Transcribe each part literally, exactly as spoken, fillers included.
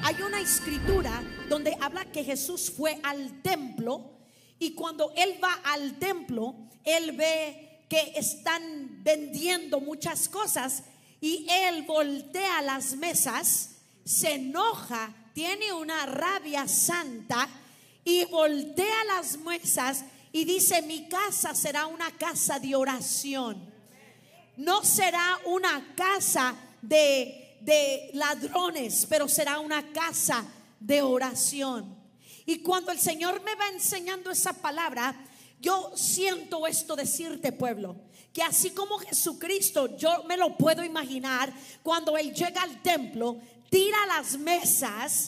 Hay una escritura donde habla que Jesús fue al templo, y cuando él va al templo, él ve que están vendiendo muchas cosas, y él voltea las mesas, se enoja, tiene una rabia santa, y voltea las mesas y dice: mi casa será una casa de oración, no será una casa de, de ladrones, pero será una casa de oración. Y cuando el Señor me va enseñando esa palabra, yo siento esto decirte, pueblo, que así como Jesucristo, yo me lo puedo imaginar, cuando Él llega al templo, tira las mesas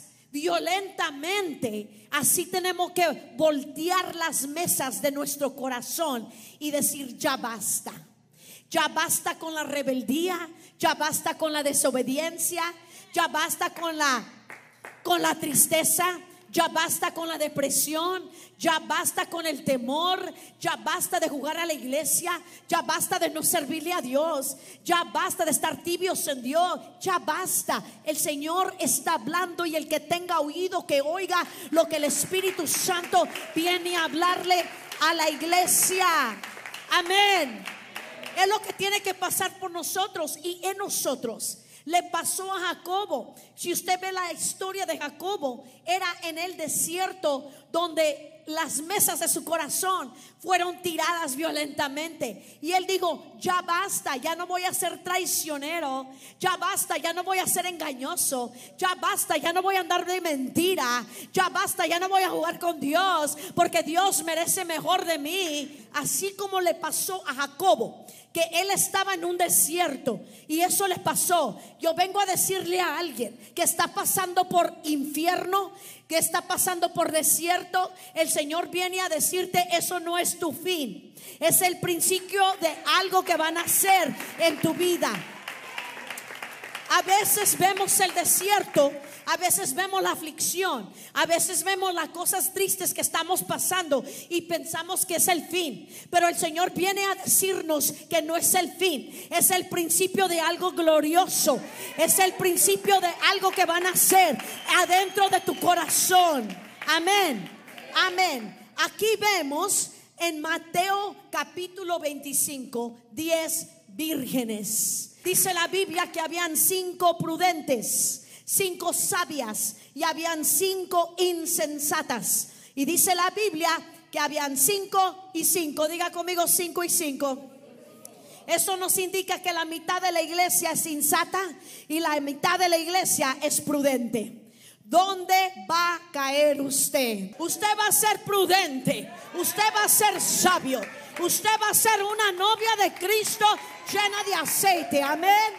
violentamente. Así tenemos que voltear las mesas de nuestro corazón y decir: ya basta. Ya basta con la rebeldía, ya basta con la desobediencia, ya basta con la, con la tristeza, ya basta con la depresión, ya basta con el temor, ya basta de jugar a la iglesia, ya basta de no servirle a Dios, ya basta de estar tibios en Dios, ya basta. El Señor está hablando, y el que tenga oído que oiga lo que el Espíritu Santo viene a hablarle a la iglesia. Amén. Es lo que tiene que pasar por nosotros y en nosotros. Le pasó a Jacobo. Si usted ve la historia de Jacobo, era en el desierto donde las mesas de su corazón fueron tiradas violentamente, y él dijo: ya basta, ya no voy a ser traicionero, ya basta, ya no voy a ser engañoso, ya basta, ya no voy a andar de mentira, ya basta, ya no voy a jugar con Dios, porque Dios merece mejor de mí. Así como le pasó a Jacobo, que él estaba en un desierto y eso le pasó. Yo vengo a decirle a alguien que está pasando por infierno, que está pasando por desierto, el Señor viene a decirte: eso no es tu fin, es el principio de algo que van a hacer en tu vida. A veces vemos el desierto, a veces vemos la aflicción, a veces vemos las cosas tristes que estamos pasando y pensamos que es el fin, pero el Señor viene a decirnos que no es el fin, es el principio de algo glorioso, es el principio de algo que van a hacer adentro de tu corazón. Amén, amén. Aquí vemos en Mateo capítulo veinticinco, diez vírgenes. Dice la Biblia que habían cinco prudentes, cinco sabias, y habían cinco insensatas. Y dice la Biblia que habían cinco y cinco. Diga conmigo: cinco y cinco. Eso nos indica que la mitad de la iglesia es insensata y la mitad de la iglesia es prudente. ¿Dónde va a caer usted? Usted va a ser prudente, usted va a ser sabio, usted va a ser una novia de Cristo llena de aceite. Amén.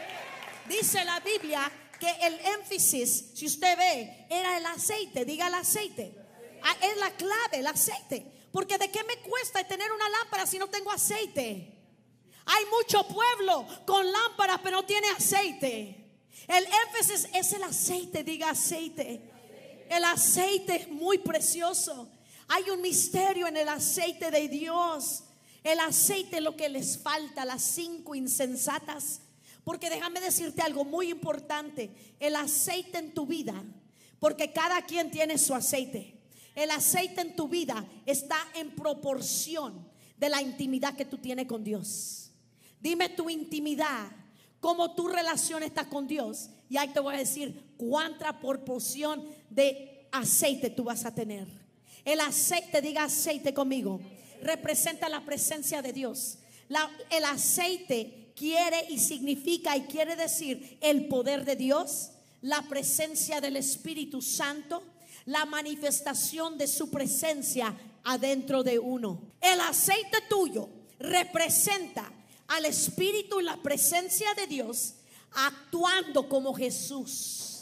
Dice la Biblia que el énfasis, si usted ve, era el aceite. Diga el aceite. Es la clave, el aceite. Porque ¿de qué me cuesta tener una lámpara si no tengo aceite? Hay mucho pueblo con lámparas pero no tiene aceite. El énfasis es el aceite. Diga aceite. El aceite es muy precioso. Hay un misterio en el aceite de Dios. El aceite es lo que les falta a las cinco insensatas. Porque déjame decirte algo muy importante. El aceite en tu vida, porque cada quien tiene su aceite, el aceite en tu vida está en proporción de la intimidad que tú tienes con Dios. Dime tu intimidad, cómo tu relación está con Dios, y ahí te voy a decir cuánta proporción de aceite tú vas a tener. El aceite, diga aceite conmigo, representa la presencia de Dios. La, el aceite quiere y significa y quiere decir el poder de Dios, la presencia del Espíritu Santo, la manifestación de su presencia adentro de uno. El aceite tuyo representa al Espíritu y la presencia de Dios actuando como Jesús.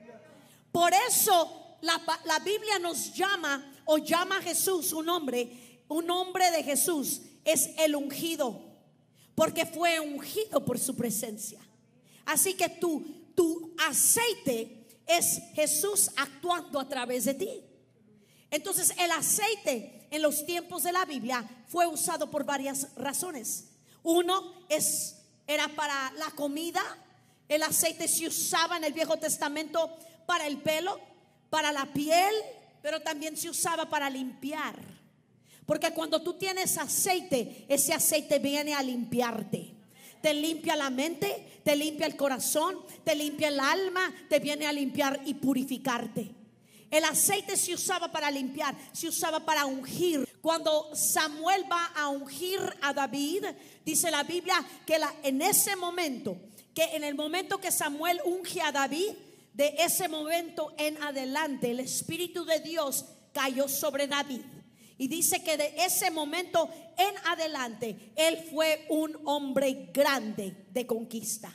Por eso la, la Biblia nos llama o llama a Jesús un nombre. Un nombre de Jesús es el ungido, porque fue ungido por su presencia. Así que tu, tu aceite es Jesús actuando a través de ti. Entonces el aceite en los tiempos de la Biblia fue usado por varias razones. Uno es, era para la comida. El aceite se usaba en el Viejo Testamento para el pelo, para la piel, pero también se usaba para limpiar. Porque cuando tú tienes aceite, ese aceite viene a limpiarte. Te limpia la mente, te limpia el corazón, te limpia el alma, te viene a limpiar y purificarte. El aceite se usaba para limpiar, se usaba para ungir. Cuando Samuel va a ungir a David, dice la Biblia que la, en ese momento, que en el momento que Samuel unge a David, de ese momento en adelante el Espíritu de Dios cayó sobre David. Y dice que de ese momento en adelante él fue un hombre grande de conquista.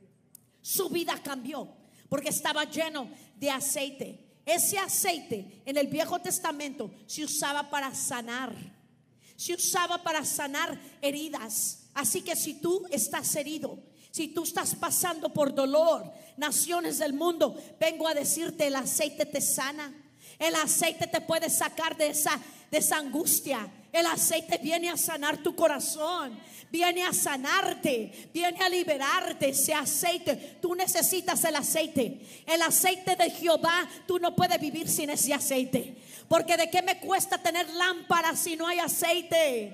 Su vida cambió porque estaba lleno de aceite. Ese aceite en el Viejo Testamento se usaba para sanar, se usaba para sanar heridas. Así que si tú estás herido, si tú estás pasando por dolor, naciones del mundo, vengo a decirte, el aceite te sana. El aceite te puede sacar de esa, de esa angustia. El aceite viene a sanar tu corazón, viene a sanarte, viene a liberarte. Ese aceite, tú necesitas el aceite. El aceite de Jehová, tú no puedes vivir sin ese aceite. Porque de qué me cuesta tener lámpara si no hay aceite.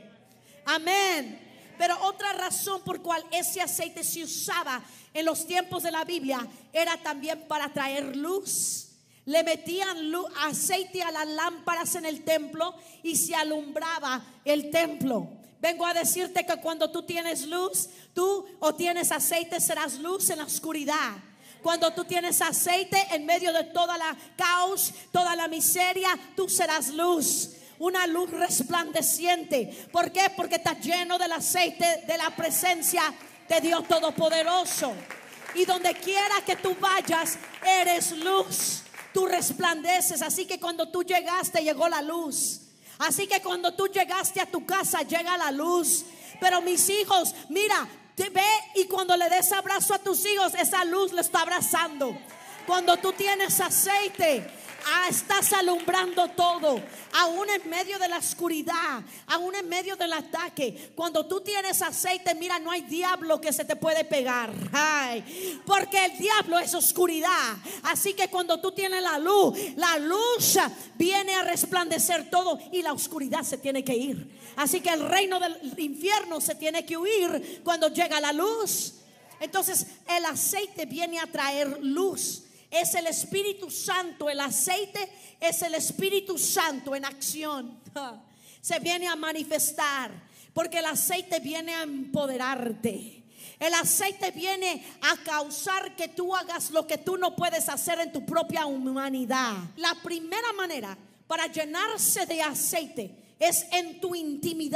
Amén. Pero otra razón por cual ese aceite se usaba en los tiempos de la Biblia era también para traer luz. Le metían luz, aceite a las lámparas en el templo y se alumbraba el templo. Vengo a decirte que cuando tú tienes luz, tú o tienes aceite, serás luz en la oscuridad. Cuando tú tienes aceite en medio de toda la caos, toda la miseria, tú serás luz. Una luz resplandeciente. ¿Por qué? Porque está lleno del aceite de la presencia de Dios Todopoderoso. Y donde quiera que tú vayas, eres luz. Tú resplandeces. Así que cuando tú llegaste, llegó la luz. Así que cuando tú llegaste a tu casa, llega la luz. Pero mis hijos, mira, te ve y cuando le des abrazo a tus hijos, esa luz le está abrazando. Cuando tú tienes aceite, ah, estás alumbrando todo, aún en medio de la oscuridad, aún en medio del ataque. Cuando tú tienes aceite, mira, no hay diablo que se te puede pegar. Ay, porque el diablo es oscuridad. Así que cuando tú tienes la luz, la luz viene a resplandecer todo y la oscuridad se tiene que ir. Así que el reino del infierno se tiene que huir cuando llega la luz. Entonces el aceite viene a traer luz. Es el Espíritu Santo. El aceite es el Espíritu Santo en acción. Se viene a manifestar, porque el aceite viene a empoderarte. El aceite viene a causar que tú hagas lo que tú no puedes hacer en tu propia humanidad. La primera manera para llenarse de aceite es en tu intimidad,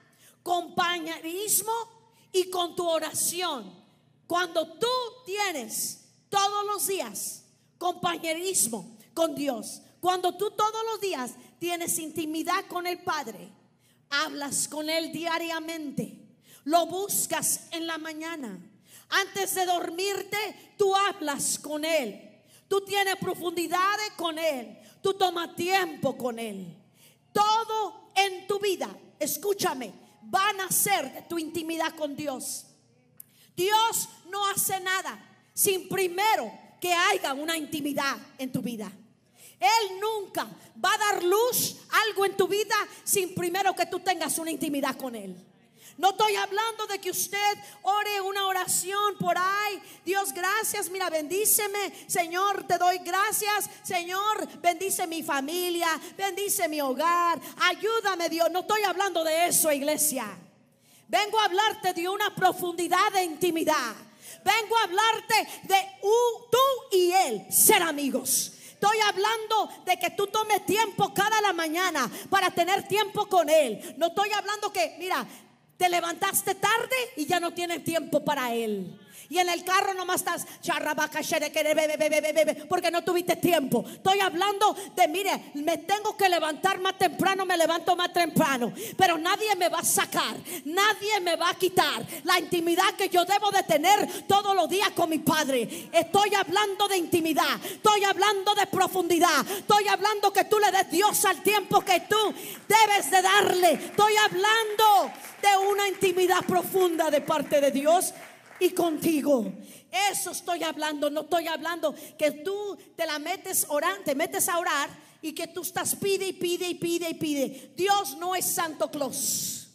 compañerismo y con tu oración. Cuando tú tienes todos los días compañerismo con Dios, cuando tú todos los días tienes intimidad con el Padre, hablas con Él diariamente, lo buscas en la mañana, antes de dormirte tú hablas con Él, tú tienes profundidades con Él, tú tomas tiempo con Él. Todo en tu vida, escúchame, va a nacer de tu intimidad con Dios. Dios no hace nada sin primero que haya una intimidad en tu vida. Él nunca va a dar luz algo en tu vida sin primero que tú tengas una intimidad con Él. No estoy hablando de que usted ore una oración por ahí. Dios, gracias, mira, bendíceme, Señor, te doy gracias, Señor, bendice mi familia, bendice mi hogar, ayúdame, Dios. No estoy hablando de eso, iglesia. Vengo a hablarte de una profundidad de intimidad. Vengo a hablarte de uh, tú y Él ser amigos. Estoy hablando de que tú tomes tiempo cada la mañana para tener tiempo con Él. No estoy hablando que, mira, te levantaste tarde y ya no tienes tiempo para Él. Y en el carro nomás estás porque no tuviste tiempo. Estoy hablando de, mire, me tengo que levantar más temprano, me levanto más temprano, pero nadie me va a sacar, nadie me va a quitar la intimidad que yo debo de tener todos los días con mi Padre. Estoy hablando de intimidad, estoy hablando de profundidad, estoy hablando que tú le des Dios al tiempo que tú debes de darle. Estoy hablando de una intimidad profunda de parte de Dios y contigo. Eso estoy hablando. No estoy hablando que tú te la metes orando, te metes a orar y que tú estás pide y pide y pide y pide. Dios no es Santo Claus.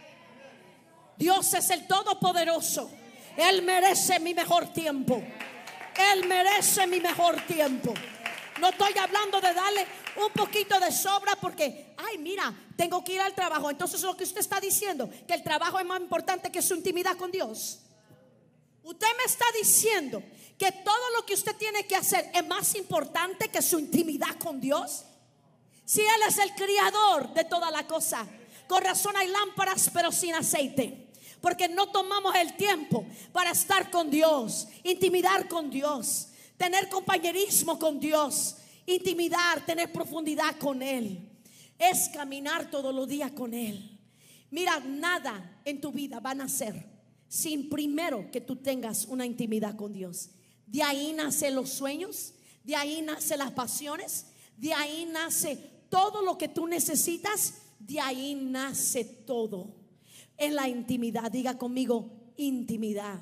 Dios es el Todopoderoso. Él merece mi mejor tiempo. Él merece mi mejor tiempo. No estoy hablando de darle un poquito de sobra porque, ay, mira, tengo que ir al trabajo. Entonces lo que usted está diciendo, que el trabajo es más importante que su intimidad con Dios. Usted me está diciendo que todo lo que usted tiene que hacer es más importante que su intimidad con Dios. Si Él es el creador de toda la cosa. Con razón hay lámparas pero sin aceite, porque no tomamos el tiempo para estar con Dios, intimidar con Dios, tener compañerismo con Dios, intimidar, tener profundidad con Él. Es caminar todos los días con Él. Mira, nada en tu vida van a ser sin primero que tú tengas una intimidad con Dios. De ahí nacen los sueños, de ahí nacen las pasiones, de ahí nace todo lo que tú necesitas, de ahí nace todo. En la intimidad, diga conmigo, intimidad.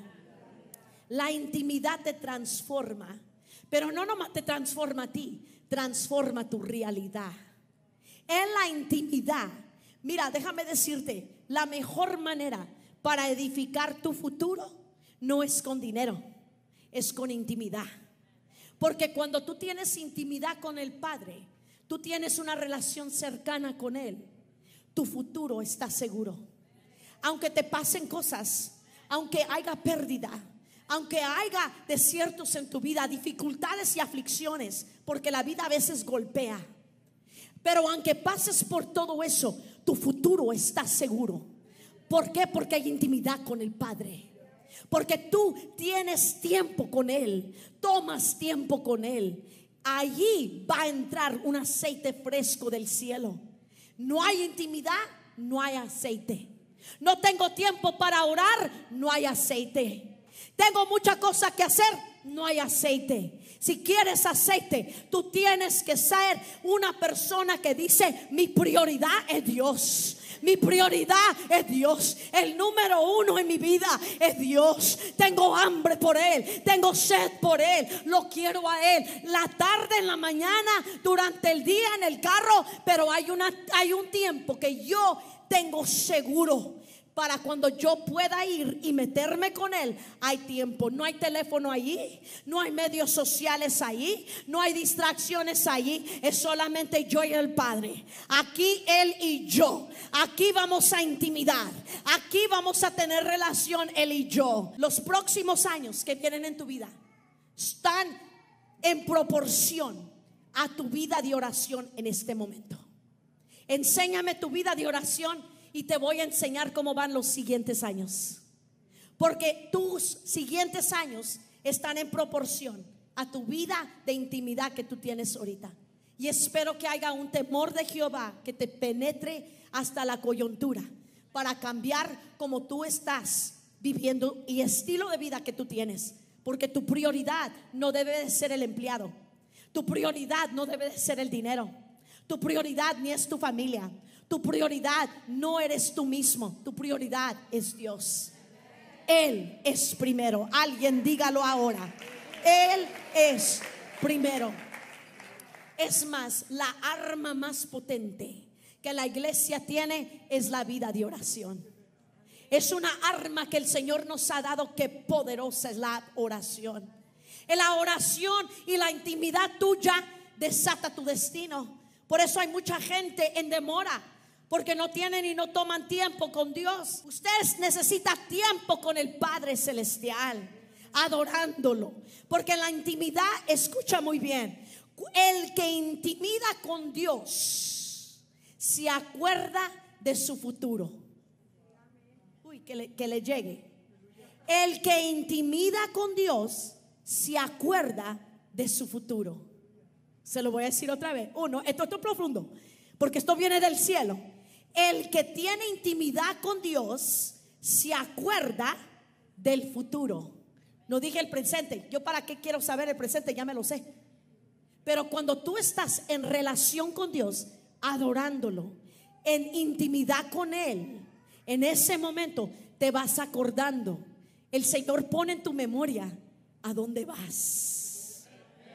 La intimidad te transforma, pero no nomás te transforma a ti, transforma tu realidad. En la intimidad, mira, déjame decirte, la mejor manera para edificar tu futuro no es con dinero, es con intimidad. Porque cuando tú tienes intimidad con el Padre, tú tienes una relación cercana con Él, tu futuro está seguro. Aunque te pasen cosas, aunque haya pérdida, aunque haya desiertos en tu vida, dificultades y aflicciones, porque la vida a veces golpea, pero aunque pases por todo eso, tu futuro está seguro. ¿Por qué? Porque hay intimidad con el Padre. Porque tú tienes tiempo con Él, tomas tiempo con Él. Allí va a entrar un aceite fresco del cielo. No hay intimidad, no hay aceite. No tengo tiempo para orar, no hay aceite. Tengo muchas cosas que hacer, no hay aceite. Si quieres aceite, tú tienes que ser una persona que dice: mi prioridad es Dios. Mi prioridad es Dios. El número uno en mi vida es Dios. Tengo hambre por Él, tengo sed por Él, lo quiero a Él. La tarde, en la mañana, durante el día, en el carro. Pero hay, una, hay un tiempo que yo tengo seguro para cuando yo pueda ir y meterme con Él. Hay tiempo, no hay teléfono allí, no hay medios sociales allí, no hay distracciones allí. Es solamente yo y el Padre. Aquí Él y yo. Aquí vamos a intimidar, aquí vamos a tener relación Él y yo. Los próximos años que vienen en tu vida están en proporción a tu vida de oración en este momento. Enséñame tu vida de oración y te voy a enseñar cómo van los siguientes años. Porque tus siguientes años están en proporción a tu vida de intimidad que tú tienes ahorita. Y espero que haya un temor de Jehová que te penetre hasta la coyuntura para cambiar como tú estás viviendo y estilo de vida que tú tienes. Porque tu prioridad no debe de ser el empleado. Tu prioridad no debe de ser el dinero. Tu prioridad ni es tu familia. Tu prioridad no eres tú mismo. Tu prioridad es Dios. Él es primero. Alguien dígalo ahora. Él es primero. Es más, la arma más potente que la iglesia tiene es la vida de oración. Es una arma que el Señor nos ha dado, que poderosa es la oración. En la oración y la intimidad tuya desata tu destino. Por eso hay mucha gente en demora, porque no tienen y no toman tiempo con Dios. Usted necesita tiempo con el Padre Celestial, adorándolo. Porque en la intimidad, escucha muy bien, el que intimida con Dios se acuerda de su futuro. Uy, que le, que le llegue. El que intimida con Dios se acuerda de su futuro. Se lo voy a decir otra vez. Uno, esto, esto es profundo, porque esto viene del cielo. El que tiene intimidad con Dios se acuerda del futuro. No dije el presente. Yo para qué quiero saber el presente, ya me lo sé. Pero cuando tú estás en relación con Dios, adorándolo, en intimidad con Él, en ese momento te vas acordando. El Señor pone en tu memoria a dónde vas.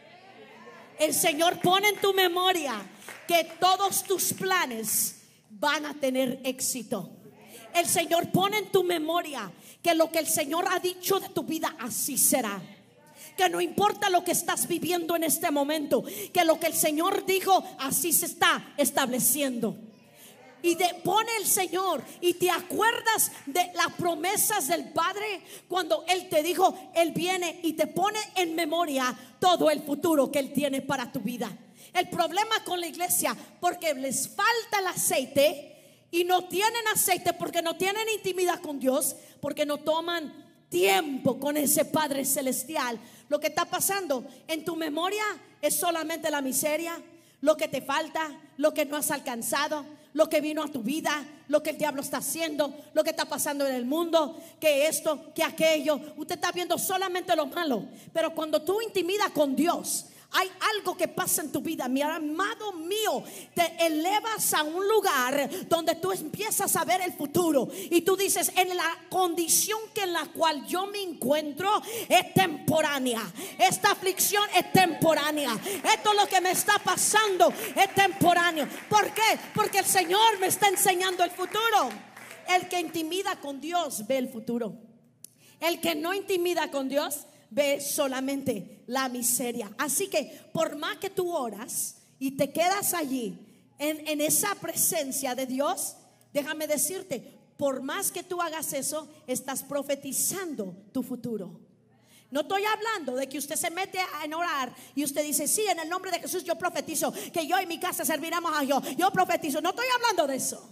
El Señor pone en tu memoria que todos tus planes van a tener éxito. El Señor pone en tu memoria que lo que el Señor ha dicho de tu vida, así será. Que no importa lo que estás viviendo en este momento, que lo que el Señor dijo, así se está estableciendo. Y de, pone el Señor, y te acuerdas de las promesas del Padre cuando Él te dijo, Él viene y te pone en memoria todo el futuro que Él tiene para tu vida. El problema con la iglesia, porque les falta el aceite y no tienen aceite, porque no tienen intimidad con Dios, porque no toman tiempo con ese Padre celestial. Lo que está pasando en tu memoria es solamente la miseria, lo que te falta, lo que no has alcanzado, lo que vino a tu vida, lo que el diablo está haciendo, lo que está pasando en el mundo, que esto, que aquello. Usted está viendo solamente lo malo. Pero cuando tú intimidas con Dios, hay algo que pasa en tu vida, mi amado mío. Te elevas a un lugar donde tú empiezas a ver el futuro y tú dices, en la condición que en la cual yo me encuentro es temporánea. Esta aflicción es temporánea. Esto es lo que me está pasando, es temporáneo. ¿Por qué? Porque el Señor me está enseñando el futuro. El que intimida con Dios ve el futuro. El que no intimida con Dios ve solamente la miseria. Así que por más que tú oras y te quedas allí en, en esa presencia de Dios, déjame decirte, por más que tú hagas eso, estás profetizando tu futuro. No estoy hablando de que usted se mete a orar y usted dice, sí, en el nombre de Jesús yo profetizo que yo y mi casa serviremos a Dios. Yo profetizo. No estoy hablando de eso.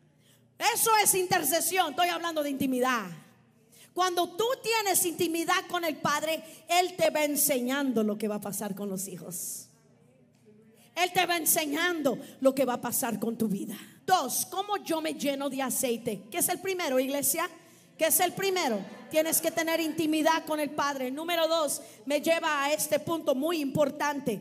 Eso es intercesión. Estoy hablando de intimidad. Cuando tú tienes intimidad con el Padre, Él te va enseñando lo que va a pasar con los hijos. Él te va enseñando lo que va a pasar con tu vida. Dos, ¿cómo yo me lleno de aceite? ¿Qué es el primero, iglesia? ¿Qué es el primero? Tienes que tener intimidad con el Padre. Número dos, me lleva a este punto muy importante.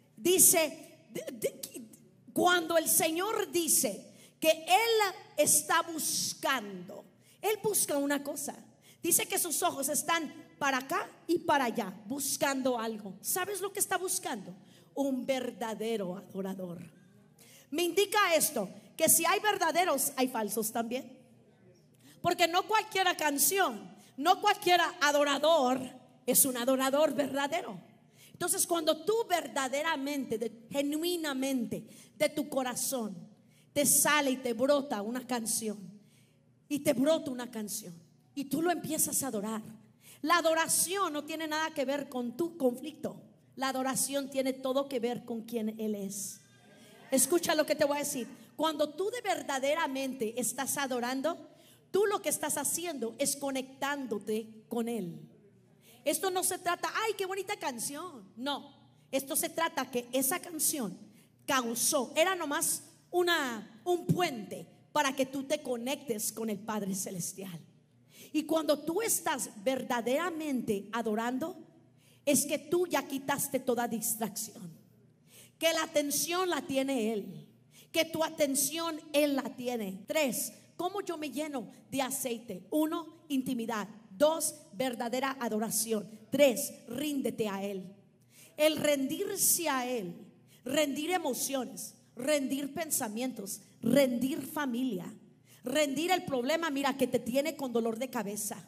Dice, de, de, cuando el Señor dice que Él está buscando, Él busca una cosa. Dice que sus ojos están para acá y para allá, buscando algo. ¿Sabes lo que está buscando? Un verdadero adorador. Me indica esto, que si hay verdaderos, hay falsos también. Porque no cualquier canción, no cualquier adorador es un adorador verdadero. Entonces, cuando tú verdaderamente, de, genuinamente, de tu corazón, te sale y te brota una canción, y te brota una canción, y tú lo empiezas a adorar. La adoración no tiene nada que ver con tu conflicto. La adoración tiene todo que ver con quien Él es. Escucha lo que te voy a decir. Cuando tú de verdaderamente estás adorando, tú lo que estás haciendo es conectándote con Él. Esto no se trata, ay, qué bonita canción. No, esto se trata que esa canción causó, era nomás una, un puente para que tú te conectes con el Padre Celestial. Y cuando tú estás verdaderamente adorando, es que tú ya quitaste toda distracción. Que la atención la tiene Él. Que tu atención Él la tiene. Tres, ¿cómo yo me lleno de aceite? Uno, intimidad. Dos, verdadera adoración. Tres, ríndete a Él. El rendirse a Él, rendir emociones, rendir pensamientos, rendir familia, rendir el problema, mira, que te tiene con dolor de cabeza.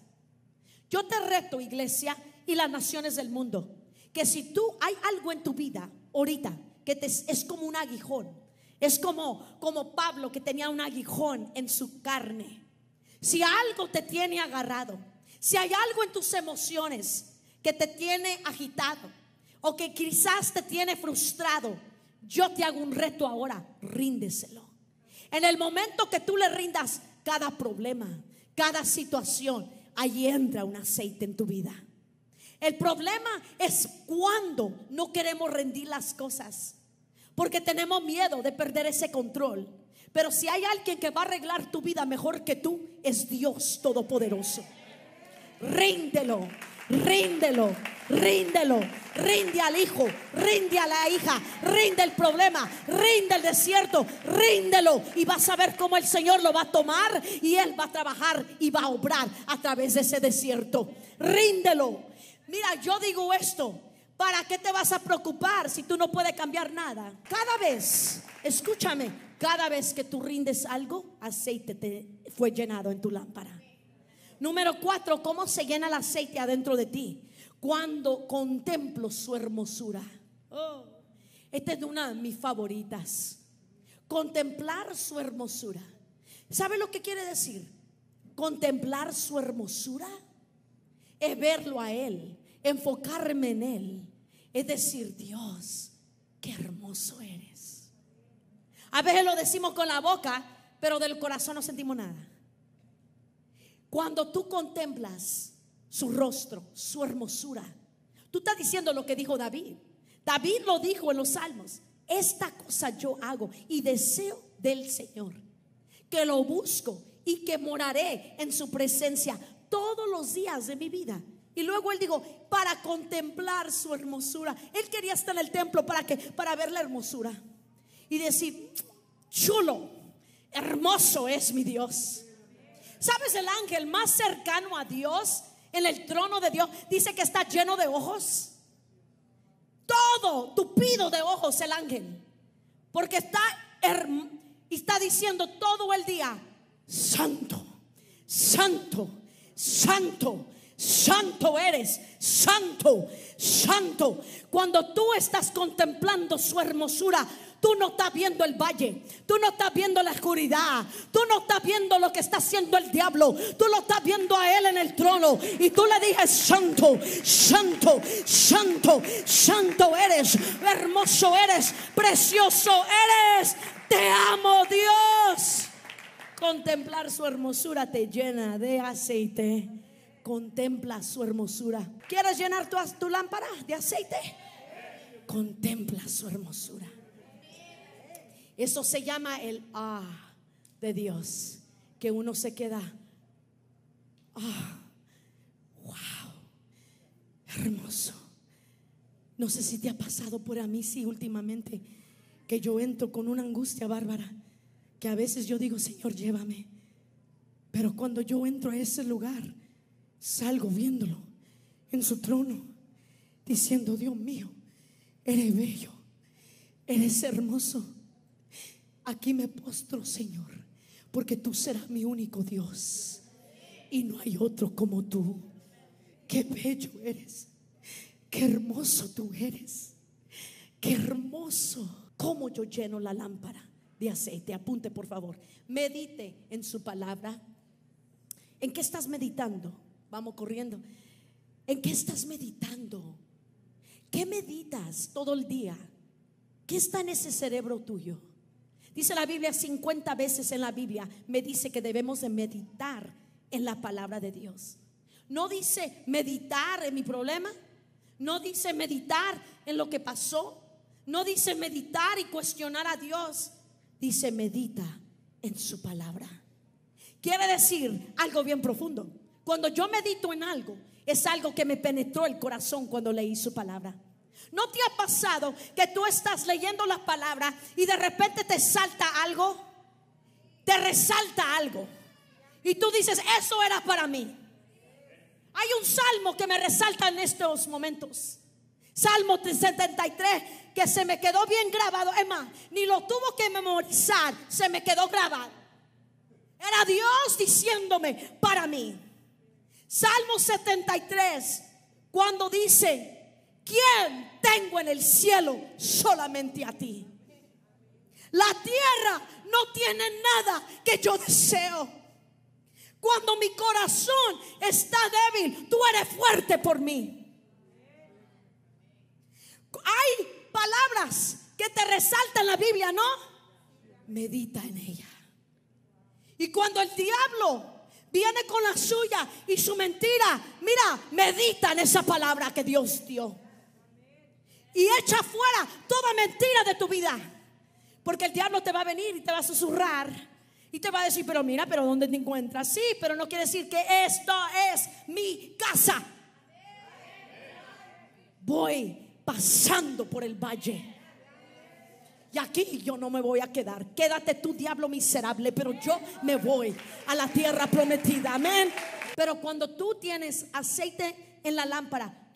Yo te reto, iglesia, y las naciones del mundo, que si tú hay algo en tu vida ahorita que te, es como un aguijón, es como, como Pablo que tenía un aguijón en su carne. Si algo te tiene agarrado, si hay algo en tus emociones que te tiene agitado o que quizás te tiene frustrado, yo te hago un reto ahora, ríndeselo. En el momento que tú le rindas cada problema, cada situación, ahí entra un aceite en tu vida. El problema es cuando no queremos rendir las cosas, porque tenemos miedo de perder ese control. Pero si hay alguien que va a arreglar tu vida mejor que tú, es Dios Todopoderoso. Ríndelo, ríndelo, ríndelo. Rinde al hijo, rinde a la hija, rinde el problema, rinde el desierto, ríndelo. Y vas a ver cómo el Señor lo va a tomar y Él va a trabajar y va a obrar a través de ese desierto. Ríndelo. Mira, yo digo esto. ¿Para qué te vas a preocupar si tú no puedes cambiar nada? Cada vez, escúchame, cada vez que tú rindes algo, aceite te fue llenado en tu lámpara. Número cuatro, ¿cómo se llena el aceite adentro de ti? Cuando contemplo su hermosura. Oh, esta es una de mis favoritas. Contemplar su hermosura. ¿Sabe lo que quiere decir? Contemplar su hermosura es verlo a Él, enfocarme en Él, es decir, Dios, qué hermoso eres. A veces lo decimos con la boca, pero del corazón no sentimos nada. Cuando tú contemplas su rostro, su hermosura, tú estás diciendo lo que dijo David. David lo dijo en los Salmos: esta cosa yo hago y deseo del Señor, que lo busco y que moraré en su presencia todos los días de mi vida. Y luego él dijo, para contemplar su hermosura. Él quería estar en el templo para que, para ver la hermosura y decir, chulo, hermoso es mi Dios. ¿Sabes? El ángel más cercano a Dios, en el trono de Dios, dice que está lleno de ojos. Todo tupido de ojos el ángel, porque está y está diciendo todo el día, santo, santo, santo, santo eres, santo, santo. Cuando tú estás contemplando su hermosura, tú no estás viendo el valle, tú no estás viendo la oscuridad, tú no estás viendo lo que está haciendo el diablo, tú lo estás viendo a Él en el trono. Y tú le dices, santo, santo, santo, santo eres, hermoso eres, precioso eres, te amo, Dios. Contemplar su hermosura te llena de aceite. Contempla su hermosura. ¿Quieres llenar tu, tu lámpara de aceite? Contempla su hermosura. Eso se llama el ah de Dios, que uno se queda, ah, wow, hermoso. No sé si te ha pasado, por a mí sí, últimamente, que yo entro con una angustia bárbara, que a veces yo digo, Señor, llévame. Pero cuando yo entro a ese lugar, salgo viéndolo en su trono, diciendo, Dios mío, eres bello, eres hermoso. Aquí me postro, Señor, porque tú serás mi único Dios y no hay otro como tú. Qué bello eres, qué hermoso tú eres, qué hermoso. ¿Cómo yo lleno la lámpara de aceite? Apunte, por favor. Medite en su palabra. ¿En qué estás meditando? Vamos corriendo. ¿En qué estás meditando? ¿Qué meditas todo el día? ¿Qué está en ese cerebro tuyo? Dice la Biblia, cincuenta veces en la Biblia me dice que debemos de meditar en la palabra de Dios. No dice meditar en mi problema, no dice meditar en lo que pasó, no dice meditar y cuestionar a Dios. Dice medita en su palabra. Quiere decir algo bien profundo. Cuando yo medito en algo, es algo que me penetró el corazón cuando leí su palabra. ¿No te ha pasado que tú estás leyendo las palabras y de repente te salta algo? Te resalta algo y tú dices, eso era para mí. Hay un salmo que me resalta en estos momentos, Salmo setenta y tres, que se me quedó bien grabado. Es más, ni lo tuvo que memorizar, se me quedó grabado. Era Dios diciéndome para mí. Salmo setenta y tres, cuando dice, ¿quién tengo en el cielo? Solamente a ti. La tierra no tiene nada que yo deseo. Cuando mi corazón está débil, tú eres fuerte por mí. Hay palabras que te resaltan en la Biblia, ¿no? Medita en ella. Y cuando el diablo viene con la suya y su mentira, mira, medita en esa palabra que Dios dio y echa fuera toda mentira de tu vida. Porque el diablo te va a venir y te va a susurrar y te va a decir, pero mira, pero ¿dónde te encuentras? Sí, pero no quiere decir que esto es mi casa. Voy pasando por el valle y aquí yo no me voy a quedar. Quédate tú, diablo miserable, pero yo me voy a la tierra prometida. Amén. Pero cuando tú tienes aceite en la lámpara, tú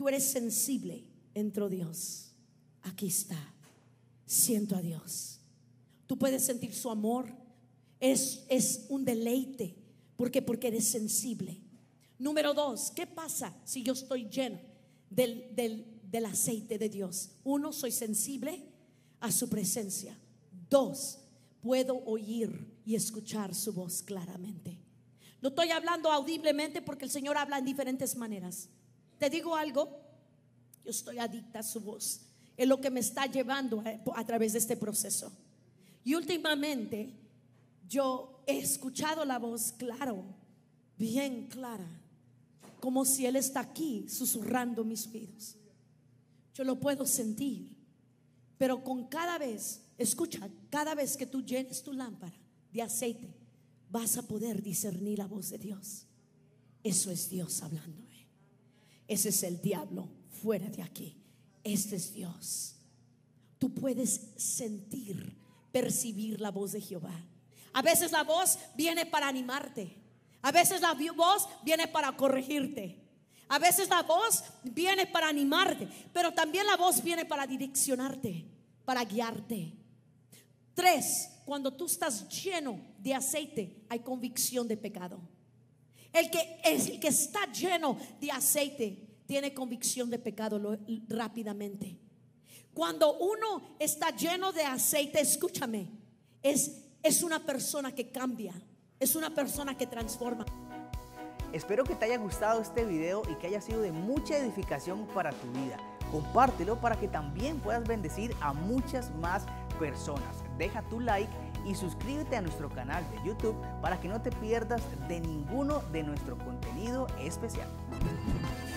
tú eres sensible, entró Dios. Aquí está, siento a Dios. Tú puedes sentir su amor. Es, es un deleite. ¿Por qué? Porque eres sensible. Número dos, ¿qué pasa si yo estoy lleno del, del, del aceite de Dios? Uno, soy sensible a su presencia. Dos, puedo oír y escuchar su voz claramente. No estoy hablando audiblemente porque el Señor habla en diferentes maneras. Te digo algo, yo estoy adicta a su voz. Es lo que me está llevando a, a través de este proceso. Y últimamente yo he escuchado la voz claro, bien clara, como si Él está aquí susurrando mis oídos. Yo lo puedo sentir, pero con cada vez, escucha, cada vez que tú llenes tu lámpara de aceite, vas a poder discernir la voz de Dios. Eso es Dios hablando. Ese es el diablo fuera de aquí. Este es Dios. Tú puedes sentir, percibir la voz de Jehová. A veces la voz viene para animarte. A veces la voz viene para corregirte. A veces la voz viene para animarte, pero también la voz viene para direccionarte, para guiarte. Tres, cuando tú estás lleno de aceite, hay convicción de pecado. El que, el que está lleno de aceite tiene convicción de pecado lo, rápidamente. Cuando uno está lleno de aceite, escúchame, es, es una persona que cambia, es una persona que transforma. Espero que te haya gustado este video y que haya sido de mucha edificación para tu vida. Compártelo para que también puedas bendecir a muchas más personas. Deja tu like y suscríbete a nuestro canal de YouTube para que no te pierdas de ninguno de nuestro contenido especial.